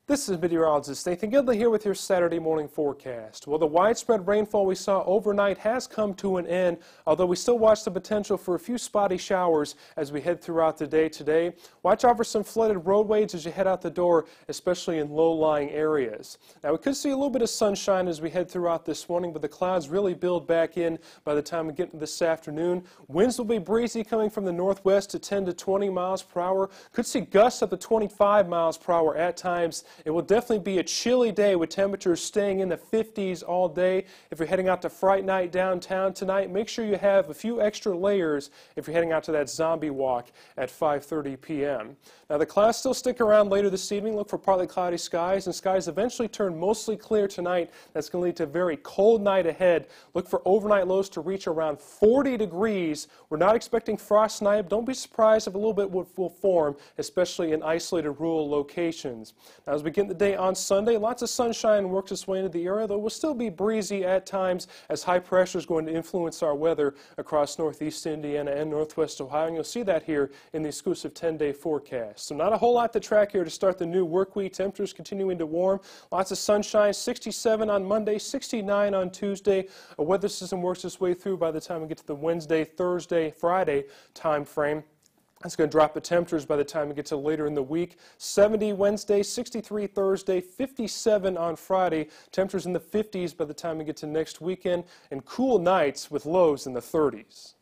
This is meteorologist Nathan Gidley here with your Saturday morning forecast. Well, the widespread rainfall we saw overnight has come to an end, although we still watch the potential for a few spotty showers as we head throughout the day today. Watch out for some flooded roadways as you head out the door, especially in low-lying areas. Now, we could see a little bit of sunshine as we head throughout this morning, but the clouds really build back in by the time we get into this afternoon. Winds will be breezy coming from the northwest to 10 to 20 miles per hour. Could see gusts up to 25 miles per hour at times. It will definitely be a chilly day with temperatures staying in the 50s all day. If you're heading out to Fright Night downtown tonight, make sure you have a few extra layers if you're heading out to that zombie walk at 5:30 p.m. Now, the clouds still stick around later this evening. Look for partly cloudy skies, and skies eventually turn mostly clear tonight. That's going to lead to a very cold night ahead. Look for overnight lows to reach around 40 degrees. We're not expecting frost tonight. Don't be surprised if a little bit will form, especially in isolated rural locations. Now, as we begin the day on Sunday, lots of sunshine works its way into the area, though it will still be breezy at times as high pressure is going to influence our weather across northeast Indiana and northwest Ohio, and you'll see that here in the exclusive 10-day forecast. So not a whole lot to track here to start the new work week. Temperatures continuing to warm. Lots of sunshine, 67 on Monday, 69 on Tuesday. A weather system works its way through by the time we get to the Wednesday, Thursday, Friday time frame. It's going to drop the temperatures by the time we get to later in the week. 70 Wednesday, 63 Thursday, 57 on Friday. Temperatures in the 50s by the time we get to next weekend, and cool nights with lows in the 30s.